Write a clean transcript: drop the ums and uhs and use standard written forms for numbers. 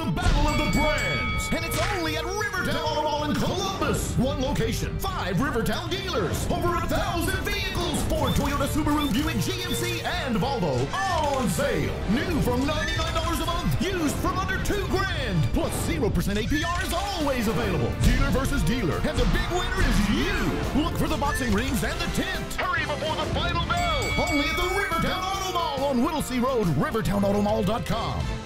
the battle of the brands. And it's only at Rivertown Auto Mall in Columbus. One location, 5 Rivertown dealers, over 1,000 vehicles, Ford, Toyota, Subaru, Buick, GMC, and Volvo, all on sale. New from $99 a month, used from under $2,000. Plus 0% APR is always available. Dealer versus dealer, and the big winner is you. Look for the boxing rings and the tent. Hurry before the final bell. Only at the Rivertown Auto Mall on Whittlesey Road, rivertownautomall.com.